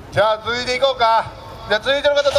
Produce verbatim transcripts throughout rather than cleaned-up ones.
じゃあ続いていこうか。じゃあ続いての方どうぞ。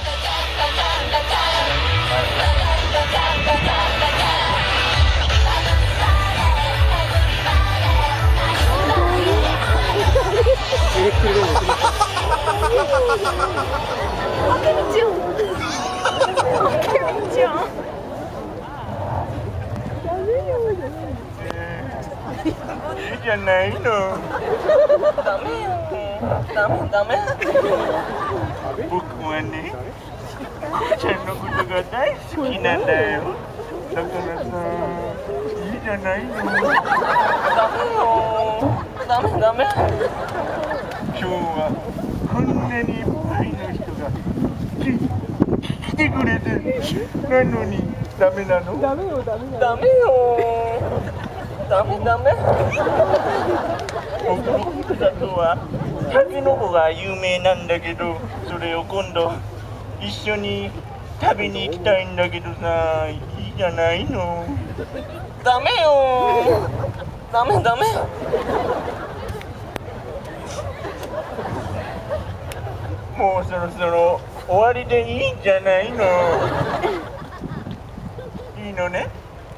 いいじゃないの。ダメよ。ダメダメ。僕はね、こうちゃんのことが大好きなんだよ。だからさ、いいじゃないの。ダメよ。ダメダメ。今日はこんなにいっぱいの人が来、来てくれてなのにダメなの？ダメよダメダメよ。ダメダメ。僕のふるさとはタケノコが有名なんだけど、それを今度一緒に食べに行きたいんだけどさ、いいじゃないの。ダメよ。ダメダメ。もうそろそろ終わりでいいんじゃないの。いいのね。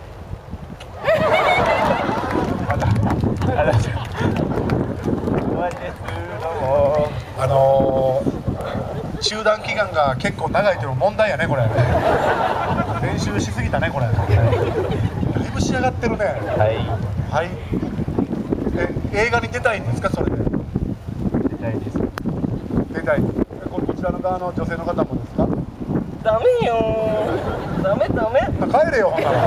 あら、終わりです。どうも。 あのー、中断期間が結構長いというの問題やねこれ。練習しすぎたねこれ。だいぶ仕上がってるね。 はいはい。え、映画に出たいんですかそれで。 出たいです。 出たい。ここちらの側の女性の方もですか。 ダメよ。ダメダメ。 帰れよほんなら。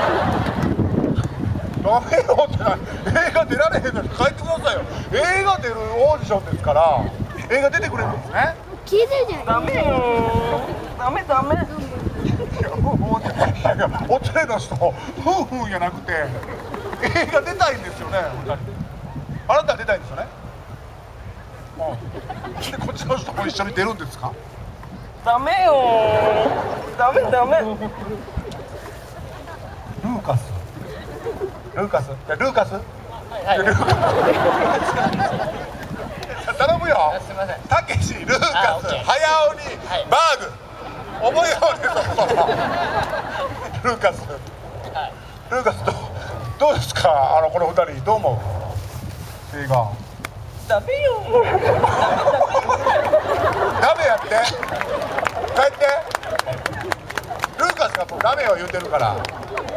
ダメよってな、映画出られへんのに帰ってくださいよ。映画出るオーディションですから映画出てくれるんですね。 聞いてるじゃん。 ダメよ。ダメダメ。 いやもうもうね、いやいやお連れの人ふんふんじゃなくて映画出たいんですよね。あなたは出たいんですよね。うん、でこっちの人も一緒に出るんですか。 ダメよ。ダメダメ。 ルーカスルーカスいやルーカス、はいはい、ルーカス頼むよ。 すみません。 たけし、ルーカス、早尾に、はい、バーグ覚えようねそろそろ。ルーカス、はい、ルーカスどうどうですか。あのこの二人どう思う映画。 ダメよ。 ダメやって帰って。ルーカスがもうダメよ言うてるから。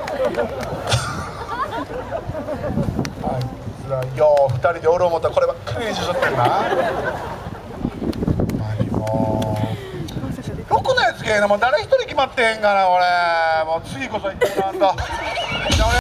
あいつらようふたりでおる思ったらこればっかり練習しとってんな。もうろくなやつけえなもう誰一人決まってへんがな俺。もう次こそ行ってもらわんと。